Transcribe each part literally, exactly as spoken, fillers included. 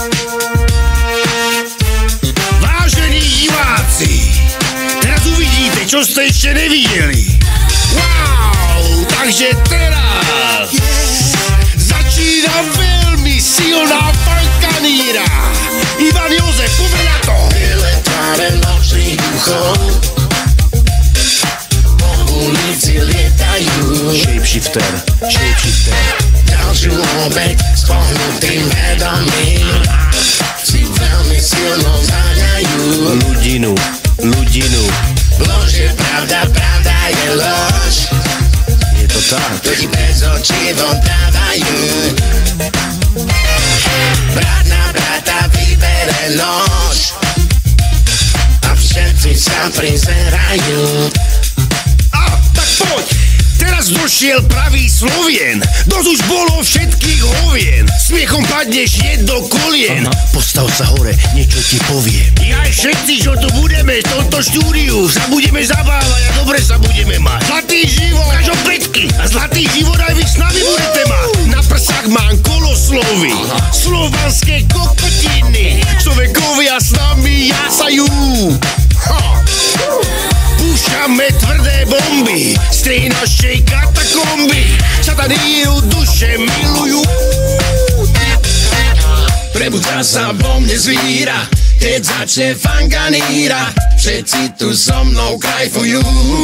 Vážení diváci, teraz uvidíte, čo ste ešte nevideli. Wow, takže teraz začína veľmi silná fankaníra. Ivan Jozef, poďme na to. Biele tváre nočných duchov po ulici lietajú. Shapeshifter, shapeshifter. Ďalšiu obeť s pohnutým vedomím si veľmi silno zháňajú. Ľudinu, ľudinu. Lož je pravda, pravda je lož. Je to tak. Ľudí bez očí dávajú. Brat na brata vybere nož a všetci sa prizerajú. A, tak poď! Teraz došiel pravý Slovien. Dosť už bolo všetkých hovien. Smiechom padneš hneď do kolien. Postav sa hore, niečo ti poviem. Aj všetci, čo tu budeme v tomto štúdiu, sa budeme zabávať a dobre sa budeme mať. Zlatý život, až o päťky. A zlatý život aj vy s nami budete mať. Na prsách mám koloslovy, slovanské kokotiny. Človekovia s nami jasajú. Ha! Púšťame tvrdé bomby z tej našej katakomby. Sataníru duše milujú. Prebudza sa vo mne zvíra, keď začne fankaníra. Všetci tu so mnou krajfujú.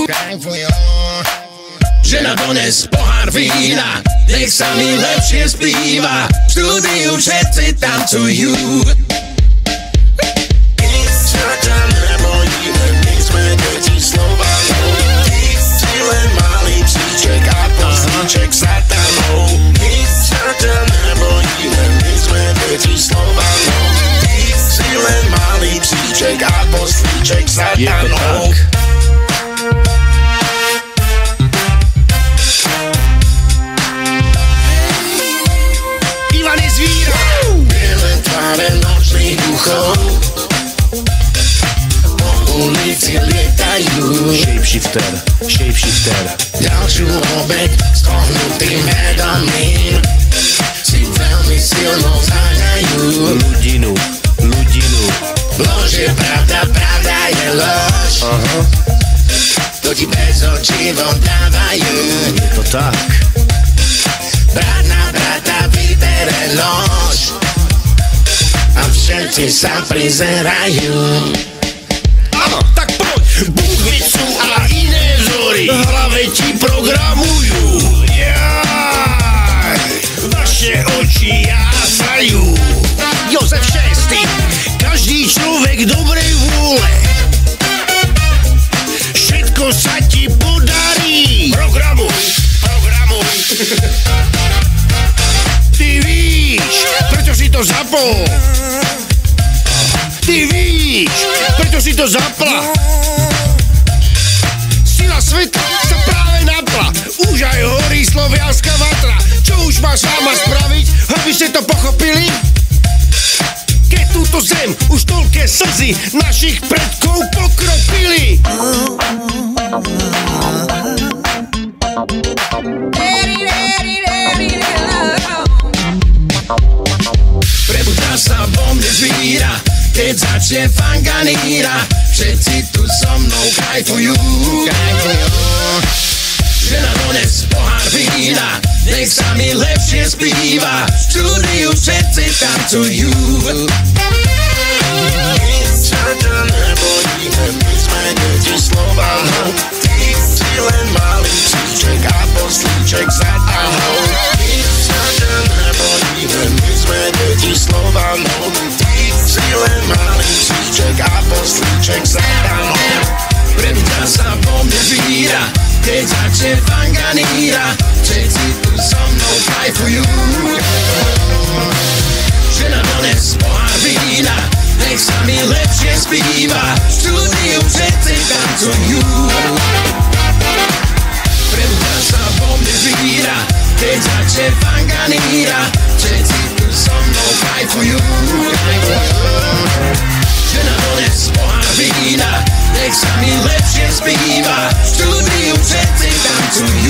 Žena dones pohár vína, nech sa mi lepšie spíva. V štúdiu všetci tancujú. Ček satanov, my sa ťa nebojíme, my sme deti Slovanov. Ty si len malý psíček a poslíček satanov. Ivan je zvíra. Biele tváre nočných duchov po ulici lietajú. Shapeshifter, shapeshifter. Ďalšiu obeť s pohnutým vedomím si veľmi silno zháňajú. Ľudinu, ľudinu. Lož je pravda, pravda je lož. Aha. To ti bez očí dávajú. Je to tak. Brat na brata vybere lož a všetci sa prizerajú. Áno, tak poď. Búchvicu a iné vzory v hlave ti programujú. Jaj, vaše oči jásajú. Jozef šiesty, každý človek dobrej vôle, všetko sa ti podarí. Programuj, programuj. Ty víš, prečo si to zapol. Ty víš, prečo si to zapla. Sila sveta sa práve napla. Už aj horí slovianská vatra. Čo už má sama spraviť, aby ste to pochopili? Keď túto zem už toľké slzy našich predkov pokropili. Prebudza sa vo mne zvíra, keď začne fankaníra. Všetci tu so mnou kajfujú. Žena dones pohár vína, nech sa mi lepšie spíva. V štúdiu všetci tancujú. My sa ťa nebojíme, my sme deti Slovanov. Ty si len malý psíček a poslíček satanov. My sa ťa nebojíme, my sme deti Slovanov. Ty si len malý psíček a poslíček satanov. Prebudza sa vo mne zvíra, keď začne fankaníra. Všetci tu so mnou kajfujú. Žena dones pohár vína, nech sa mi lepšie spíva. V štúdiu všetci tancujú. Prebudza sa vo mne zvíra, keď začne fankaníra. Všetci tu so mnou kajfujú. Žena dones pohár vína, nech sa mi lepšie spíva. V štúdiu všetci tancujú.